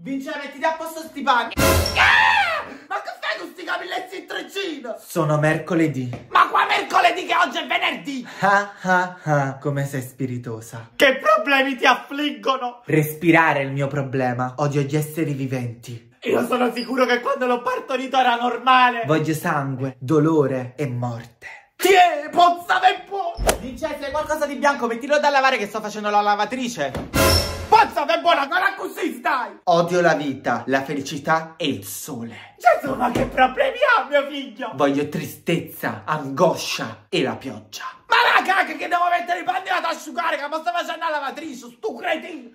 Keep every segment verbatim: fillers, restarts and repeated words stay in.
Vince, mettiti a posto sti panni. Ah! Ma che fai con sti capelletti in treccino? Sono mercoledì. Ma qua mercoledì che oggi è venerdì? Ah ah ah, come sei spiritosa. Che problemi ti affliggono? Respirare è il mio problema. Odio gli esseri viventi. Io sono sicuro che quando l'ho partorito era normale. Voglio sangue, dolore e morte. Tiè, pozza del po'. Vince, se hai qualcosa di bianco mettilo da lavare che sto facendo la lavatrice. Pozza del buona, ancora così stai. Odio la vita, la felicità e il sole. Gesù, ma che problemi ha mio figlio? Voglio tristezza, angoscia e la pioggia. Ma la cacca che devo mettere i panni ad asciugare, che mi sto facendo la lavatrice, stu cretino.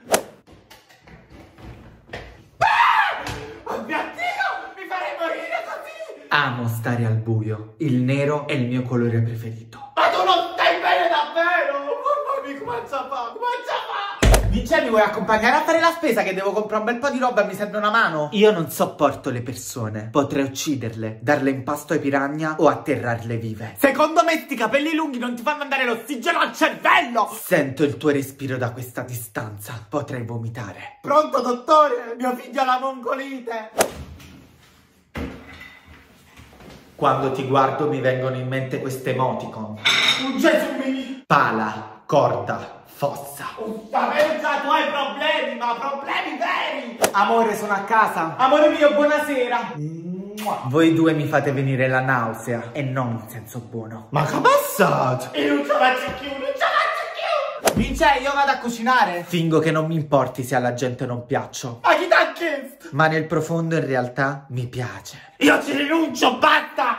Ah! Oh mio Dio, mi farei morire così. Amo stare al buio, il nero è il mio colore preferito. Ma tu non stai bene davvero? Mamma mia, come ci fa? Come ci fa? Vince, mi vuoi accompagnare a fare la spesa che devo comprare un bel po' di roba e mi serve una mano? Io non sopporto le persone. Potrei ucciderle, darle in pasto ai piranha o atterrarle vive. Secondo me sti capelli lunghi non ti fanno andare l'ossigeno al cervello. Sento il tuo respiro da questa distanza. Potrei vomitare. Pronto, dottore? Mio figlio ha la mongolite. Quando ti guardo mi vengono in mente queste emoticon. Un Gesù mio! Pala, corda, fossa. Già tu hai problemi, ma problemi veri! Amore, sono a casa. Amore mio, buonasera. Voi due mi fate venire la nausea e non in senso buono. Ma che passato? Io non ce la faccio più, non ce la faccio più! Vince, io vado a cucinare. Fingo che non mi importi se alla gente non piaccio. Ma chi t'ha chiesto? Ma nel profondo in realtà mi piace. Io ci rinuncio, basta!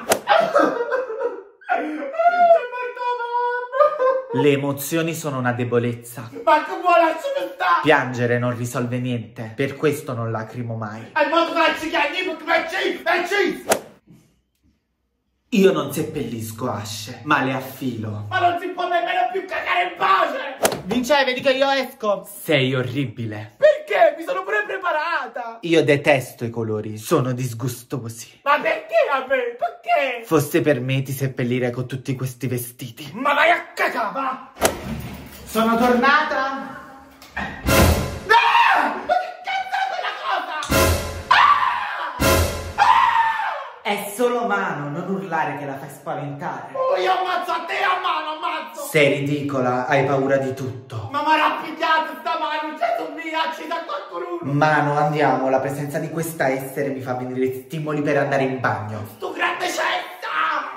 Le emozioni sono una debolezza. Ma che vuoi lasciare stare? Piangere non risolve niente. Per questo non lacrimo mai. Hai modo da Io non seppellisco asce, ma le affilo. Ma non si può nemmeno più cagare in pace! Vince, vedi che io esco. Sei orribile. Perché? Mi sono pure preparata. Io detesto i colori, sono disgustosi. Ma perché a me? Perché? Fosse per me ti seppellirei con tutti questi vestiti. Ma vai a cacà, va! Sono tornata. Ah! Ma che cazzo è quella cosa? Ah! Ah! È solo mano, non urlare che la fai spaventare. Oh, io ammazzo a te a mano, ammazzo! Sei ridicola, hai paura di tutto. Ma mi ha rappigliato sta mano, Gesù mio, ci da qualcuno. Mano, andiamo, la presenza di questa essere mi fa venire stimoli per andare in bagno. Sto grande cesta!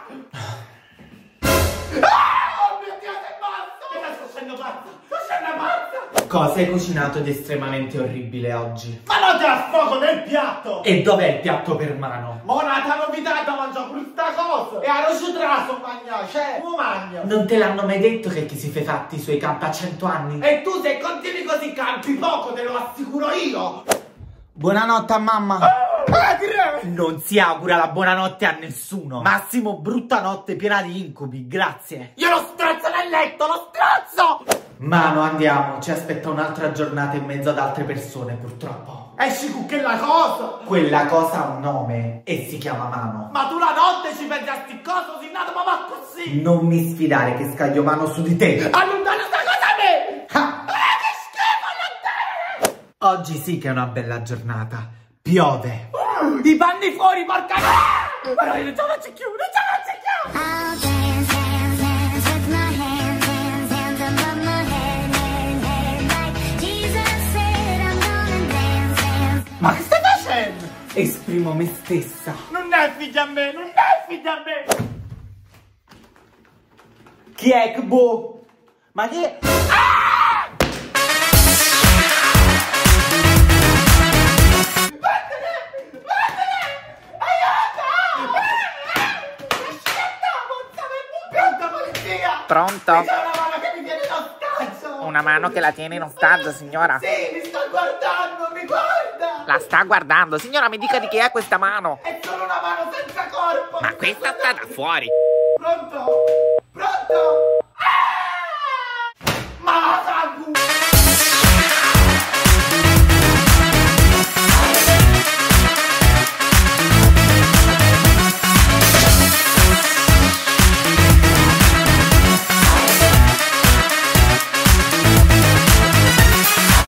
Ah! Oh mio Dio, sei pazzo! Che sto facendo pazzo? Sto facendo pazzo! Cosa hai cucinato di estremamente orribile oggi? Ma non te la sfogo nel piatto! E dov'è il piatto per mano? Monata novità da mangiare pure sta cosa! E a rocio traso mangiare, cioè, come magna? Non te l'hanno mai detto che chi si fa fatti i suoi campi a cento anni? E tu se continui così campi poco, te lo assicuro io! Buonanotte a mamma! Ah! Non si augura la buonanotte a nessuno. Massimo, brutta notte piena di incubi, grazie. Io lo strozzo nel letto, lo strozzo! Mano, andiamo, ci aspetta un'altra giornata in mezzo ad altre persone, purtroppo. Esci con quella cosa! Quella cosa ha un nome e si chiama Mano. Ma tu la notte ci pensi a sti coso, sei nato ma va così! Non mi sfidare che scaglio Mano su di te! Allontana sta cosa a me! Ah. Ah, che schifo, allontana! Oggi sì che è una bella giornata. Piove. Uh, I panni fuori, porca! Ah! Ma noi non ce la faccio più, non ce la faccio più! Ma che stai facendo? Esprimo me stessa. Non è figlia a me, non è figlia a me. Chi è che boh? Ma chi è? Ah! Vattene! Vattene! Aiuto! Pronto, polizia! Pronto? Mi c'è una mano che mi tiene in ostaggio! Una mano che la tiene in ostaggio, signora? Sì, mi sta guardando, mi guarda! La sta guardando, signora, mi dica di chi è questa mano. È solo una mano senza corpo! Ma questa sta da fuori. Pronto? Pronto?